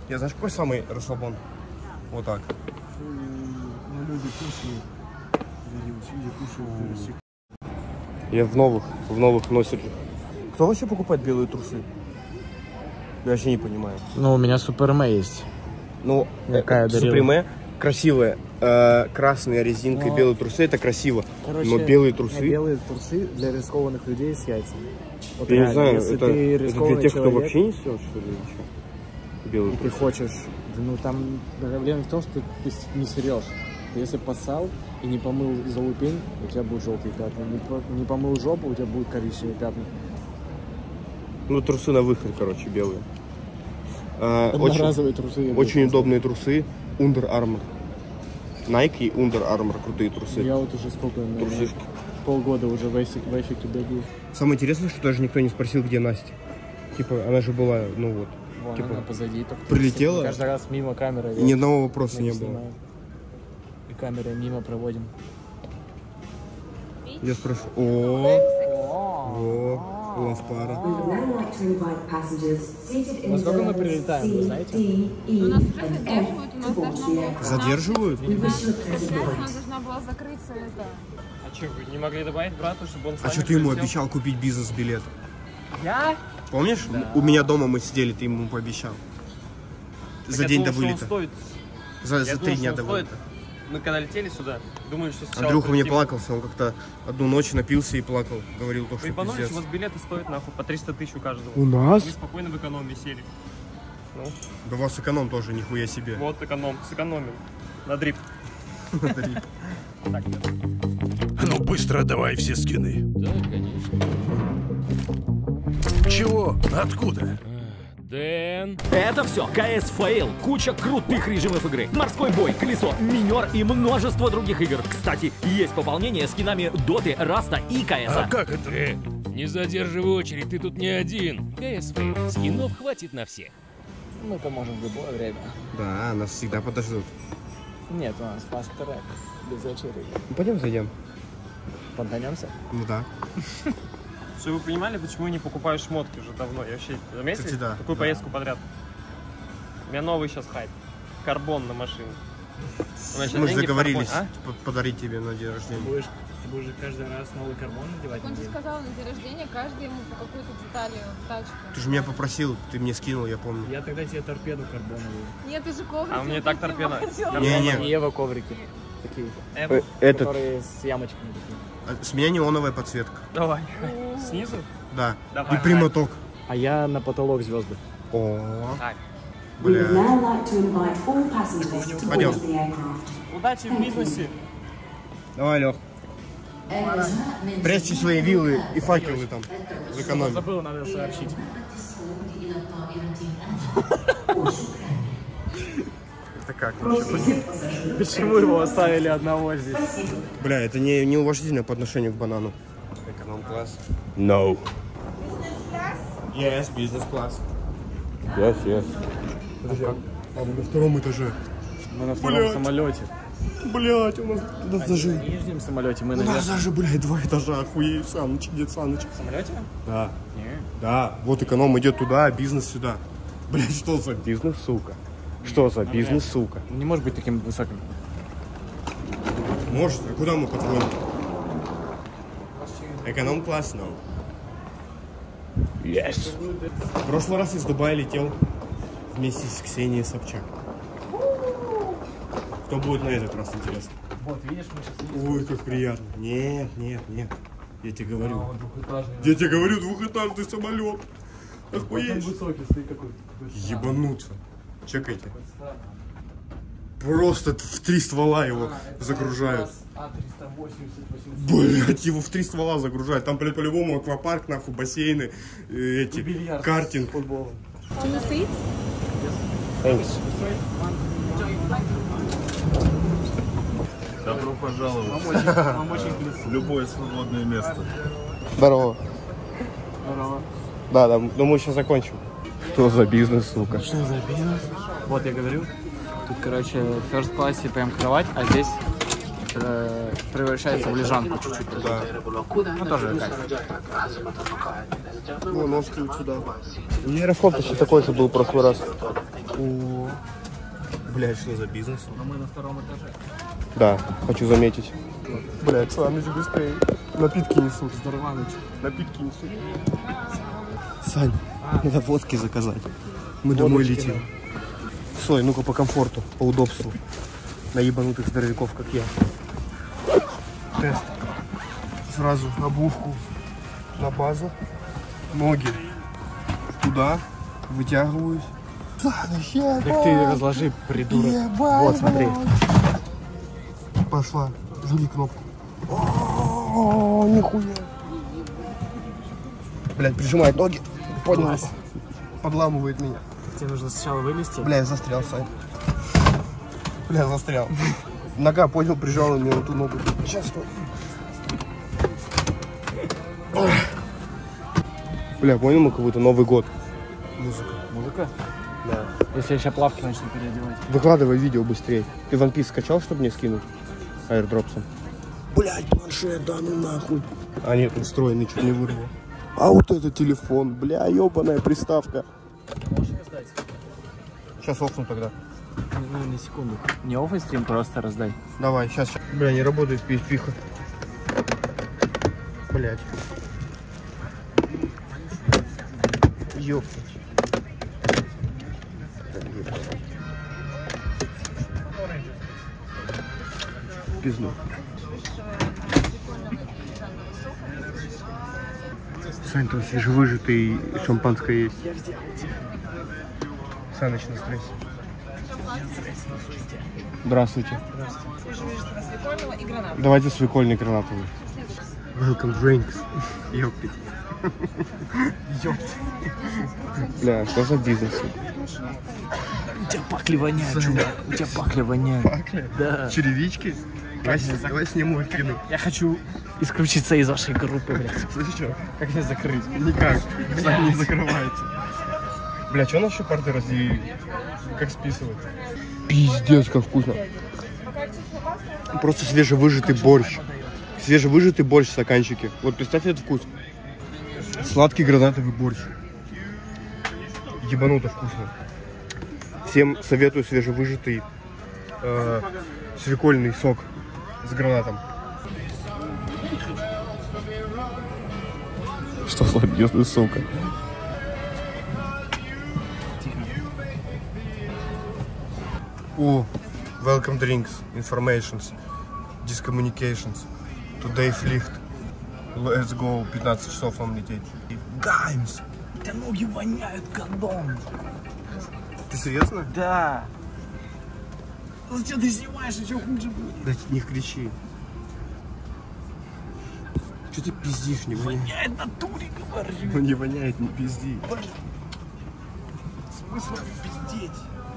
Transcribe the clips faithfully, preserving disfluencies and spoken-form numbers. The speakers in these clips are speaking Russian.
Я знаешь, какой самый расслабон? Вот так. Ну, люди кушают. Люди кушают. Я в новых, в новых носит. Кто вообще покупает белые трусы? Я вообще не понимаю. Ну, у меня Суперме есть. Ну, Суперме красивые. Э, красные резинки, но... белые трусы, это красиво. Короче, но белые трусы... Белые трусы для рискованных людей с яйцами. Вот я реально, не знаю, если это, ты это для тех, человек, кто вообще не съел, что ли, ничего? Белые и трусы. Ты хочешь... Ну, там проблема в том, что ты не срешь. Ты если поссал и не помыл залупень, у тебя будут желтые пятна. Не, не помыл жопу, у тебя будут коричневые пятна. Ну, трусы на выход, короче, белые. А, Одноразовые очень, трусы. Очень удобные трусы. Under Armour. Nike и Under Armour. Крутые трусы. Я вот уже сколько, наверное, полгода уже в эффекте бегаю. Самое интересное, что даже никто не спросил, где Настя. Типа, она же была, ну вот. Вон типа, она позади. Только прилетела. Каждый раз мимо камеры. И ни одного вопроса не было. И камеры мимо проводим. Я спрошу. О, о, у нас пара. Насколько мы прилетаем, вы знаете? У нас уже задерживают, у нас должна была... Задерживают? У нас должна была закрыться это. А что, вы не могли добавить брату, чтобы он с А вами что ты ему прилетел? обещал купить бизнес-билет? Я? Помнишь? Да. У меня дома мы сидели, ты ему пообещал. Так За я день думал, до вылета. Стоит... За, я за думал, три дня что до он стоит. вылета. Мы когда летели сюда, думали, что сначала Андрюха мне полетим. плакался, он как-то одну ночь напился и плакал. Говорил то, что Припанулись, пиздец. у вас билеты стоят нахуй по триста тысяч у каждого. У нас? Мы спокойно в экономе сели. Ну, Да у вас эконом тоже, нихуя себе. вот эконом, сэкономим. На дрифт. На дрифт. Так, ну быстро давай все скины. Да, конечно. Чего? Откуда? Дэн. Это все КС Fail. Куча крутых режимов игры. Морской бой, колесо, минер и множество других игр. Кстати, есть пополнение скинами Доты, Раста и КС. А как это? Э, не задерживай очередь, ты тут не один. КС Fail. Скинов хватит на всех. Мы-то можем в любое время. Да, нас всегда подождут. Нет, у нас fast track. Без очереди. Ну, пойдем зайдем. Подгонемся? Ну да. чтобы вы понимали, почему я не покупаю шмотки уже давно. Я вообще заметил Кстати, да, такую да. поездку подряд. У меня новый сейчас хайп. Карбон на машине. Мы же договорились а? подарить тебе на день рождения. Будешь, ты будешь каждый раз новый карбон надевать? Он же сказал на день рождения, каждый ему по какой-то детали в тачку. Ты же меня попросил, ты мне скинул, я помню. Я тогда тебе торпеду карбоновую. Нет, ты же коврики. А мне так торпеда. Не-не. Эва коврики. Такие. Эва? Этот. Которые с ямочками такие. С меня неоновая подсветка. Давай. Снизу? Да. Давай, и прямоток. А я на потолок звезды. О. Так. Бля. Пойдем. Удачи в бизнесе. Давай, Лех. Прячьте свои виллы и факелы там. Сэкономим. Забыл, надо сообщить. Это как? Почему его оставили одного здесь? Бля, это не неуважительно по отношению к банану. Эконом-класс. No. Yes, бизнес-класс. Yes, yes. Подожди, а мы на втором этаже. Мы на втором Блядь. самолете. Блять, у нас на даже. В нижнем самолете мы У на нас верхнем. даже, блядь, два этажа, охуеть, Саныч, дед Саныч. В самолете? Да. Не. Да, вот эконом идет туда, а бизнес сюда. Блять, что за бизнес, сука? Что за бизнес, сука? Не может быть таким высоким. Может, а куда мы по-твоему? Эконом-класс, no. Yes. В прошлый раз из Дубая летел вместе с Ксенией Собчак. Кто будет на этот раз, интересно? Вот, видишь, мы сейчас... Ой, как приятно. Нет, нет, нет. Я тебе говорю. А, двухэтажный. Я тебе говорю, двухэтажный самолет. Охуеть. Высокий стоит какой-то. Ебануться. Чекайте. Просто в три ствола его загружают. А триста восемьдесят, восемьсот. Блять, его в три ствола загружают. Там, блядь, по-любому аквапарк, нахуй, бассейны, э, эти, Бильярд картинг. с футболом. Thanks. Добро пожаловать Вам очень близко. в любое свободное место. Здорово. Здорово. Да, да, ну мы сейчас закончим. Что за бизнес, сука? Что за бизнес? Вот я говорю, тут, короче, в first классе прям кровать, а здесь э, превращается в лежанку чуть-чуть. Да. Ну тоже кайф. Ну, ножки вот сюда. У меня аэрофлот почти такой же был в прошлый раз. О, блядь, что за бизнес? Но мы на втором этаже. Да, хочу заметить. Блядь, Саныч, быстрее. Напитки несут. Здорованыч. Напитки несут. Сань, надо водки заказать. Мы домой летим. Стой, ну-ка по комфорту, по удобству. На ебанутых здоровяков, как я. Тест. Сразу обувку на базу. Ноги туда. Вытягиваюсь. Саныч, ебать. Так ты разложи, придурок. Ебать, вот, смотри. Пошла. Жми кнопку. О, нихуя. Блядь, прижимает ноги. Поднялась. Подламывает меня. Тебе нужно сначала вылезти. Бля, я застрял, Сань. Бля, застрял. Нога, понял, прижала мне на ту ногу. Сейчас, стой. Бля, понял, мы как будто Новый год. Музыка. Музыка? Да. Если я сейчас плавки начну переодевать. Выкладывай видео быстрее. Ты One Piece скачал, чтобы мне скинуть? Аирдропсом. Блядь, планшет, да ну нахуй. А нет, он встроенный, чуть не вырвал. А вот это телефон, бля, ебаная приставка. Можешь раздать? Сейчас офну тогда. Ну, на секунду. Не оффай стрим, просто раздай. Давай, сейчас. Бля, не работает пи эйч пи-ха. Блядь. Ёптать. Пизду. Сань, там свежевыжатый шампанское есть. Саныч на стрессе. Здравствуйте. Свекольного и гранат. Давайте свекольный гранатовый. Welcome drinks. Ёптать. Ёптать. Бля, что за бизнес? У тебя пакли воняют, чувак. У тебя пакли воняют. Пакли? Да. Черевички? Давай, давай сниму и кину. Я хочу исключиться из вашей группы, блядь. Слышишь, что? Как меня закрыть? Никак. Сами не закрывается. Бля, что у нас еще карты разделили? Как списывать? Пиздец, как вкусно. Просто свежевыжатый борщ. Свежевыжатый борщ в стаканчике. Вот представь этот вкус. Сладкий гранатовый борщ. Ебануто вкусно. Всем советую свежевыжатый э, свекольный сок с гранатом. Что за бездна, сука? О, welcome drinks, informations, discommunications, today flight, let's go, пятнадцать часов нам лететь. Гаймс! У тебя ноги воняют кондом. Ты серьезно? Да. Зачем ты снимаешь, еще хуже будет? Да не кричи. Что ты пиздишь, не воняет? Воняет на туре, говорю. Ну не воняет, не пизди. Смысл пиздеть?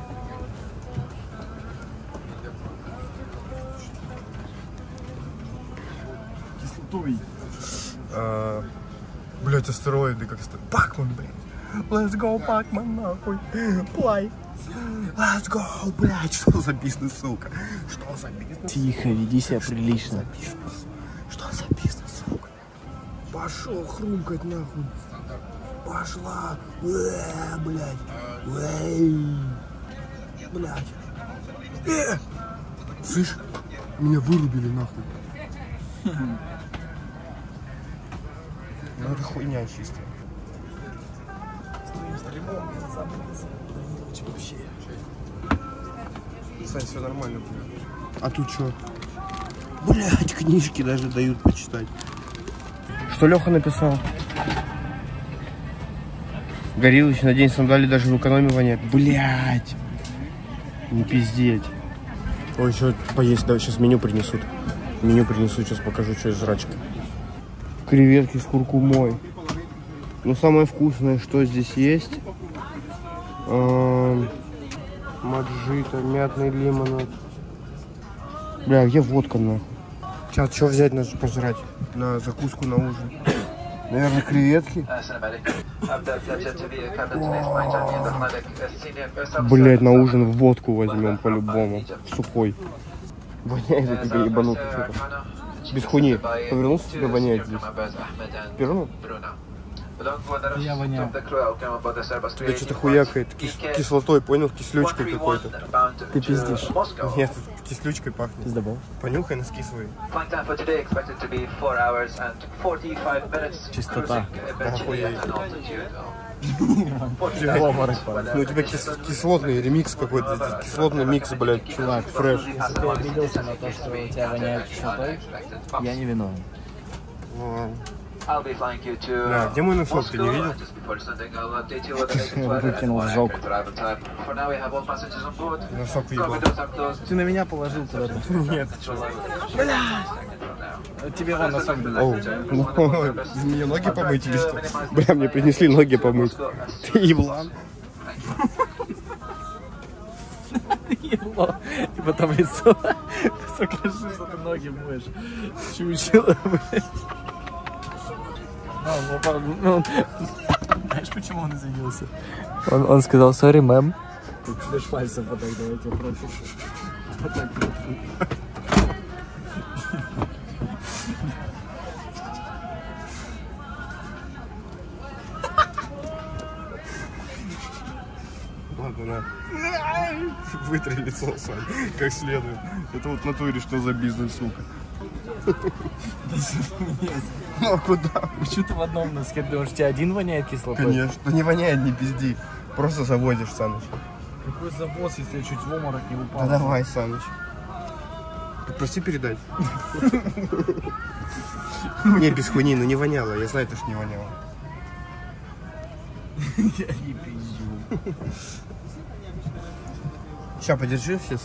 Кислотой. А, блять, астероиды как астероиды. Пакман, блядь. Let's go, Пакман, нахуй. Плай. Let's go, блядь. Что за бизнес, сука? Что за бизнес? Тихо, веди себя прилично. Что за бизнес, сука? Пошел хрумкать, нахуй. Пошла. Э, блядь. Эй. Блядь. Э. Слышь, меня вырубили, нахуй. Ну это хуйня чистая. Сань, все нормально будет. А тут что? Блять, книжки даже дают почитать. Что Леха написал? Горилыч, на день сандали даже в экономе воняет. Блять. Не пиздеть. Ой, еще поесть, давай сейчас меню принесут. Меню принесут, сейчас покажу, что из жрачки. Креветки с куркумой. Ну, самое вкусное, что здесь есть. Эм, маджита, мятный лимонад. Бля, где водка, нахуй? Чат, что взять на пожрать? На закуску, на ужин? Наверное, креветки. Блять, на ужин водку возьмем по-любому. Сухой. Воняет у тебя ебанутый что-то. Без хуйни. Повернулся, тебе воняет здесь. Пернул? Я воняю. Тебя что-то хуякает кис- кислотой, понял? Кислючкой какой-то. Ты пиздишь. Нет, кислючкой пахнет. Пиздобол. Понюхай, носки свои. Чистота. Охуеть. Обморок, парень. Ну у тебя кис- кислотный ремикс какой-то, кислотный микс, блядь, чувак, фреш. Если ты обиделся на то, что у тебя воняет кислотой, я не виновен. Ну ладно. Да, где мой носок, ты не видел? Выкинул в жопу. Носок уебал. Ты на меня положил куда-то. Нет. Тебе вон носок дали. Оу. Ой, мне ноги помыть или что? Бля, мне принесли ноги помыть. Ты еблан. Ебло. И потом лицо. Сокажи, что ты ноги моешь. Чучело, блядь. Ну, ну, он... Знаешь, почему он извинился? Он, он сказал, sorry, мэм. Ты чудишь пальцем вот так, давай я тебя прошу. Вот так вот. Ладно, на. Вытри лицо, Сань, как следует. Это вот в натуре что за бизнес, сука. Ну а куда? Почему ты в одном носке? Ты думаешь, у тебя один воняет кислотой? Конечно. Да не воняет, не пизди. Просто заводишь, Саныч. Какой завоз, если я чуть в обморок не упал? Да давай, Саныч. Попроси передать. Не, без хуйни, ну не воняло. Я знаю, ты ж не воняло. Я не пизжу. Сейчас, подержи сейчас.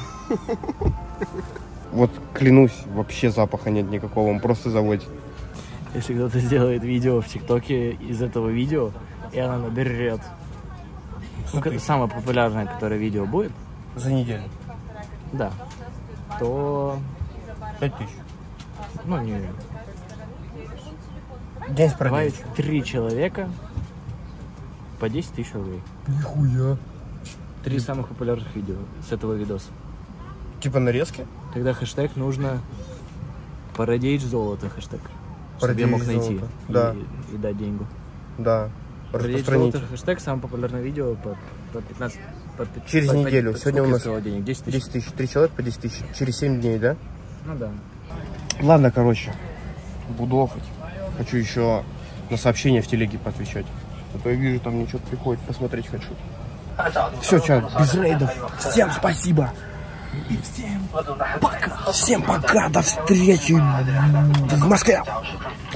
Вот клянусь, вообще запаха нет никакого, он просто заводит. Если кто-то сделает видео в ТикТоке из этого видео, и она наберет. Ну, ка- самое популярное, которое видео будет, За неделю. да, то, Пять тысяч. ну, не, День давай справедливости. три человека по десять тысяч рублей. Нихуя. Три самых популярных видео с этого видоса. Типа нарезки? Тогда хэштег нужно парадейдж золото хэштег. Чтобы я Парадейдж мог найти золото, и, да. и дать деньгу. Да. Парадейдж Распространить. золото хэштег самое популярное видео по, по пятнадцать по, пи- Через по- по- неделю. по- Сегодня сколько у нас стоило денег? десять тысяч. десять тысяч. Три человека по десять тысяч. Через семь дней, да? Ну да. Ладно, короче. Буду офать. Хочу еще на сообщения в телеге поотвечать. А то я вижу, там мне что-то приходит, посмотреть хочу. Все, чат, без рейдов. Всем спасибо. И всем пока. Всем пока. До встречи в Москве.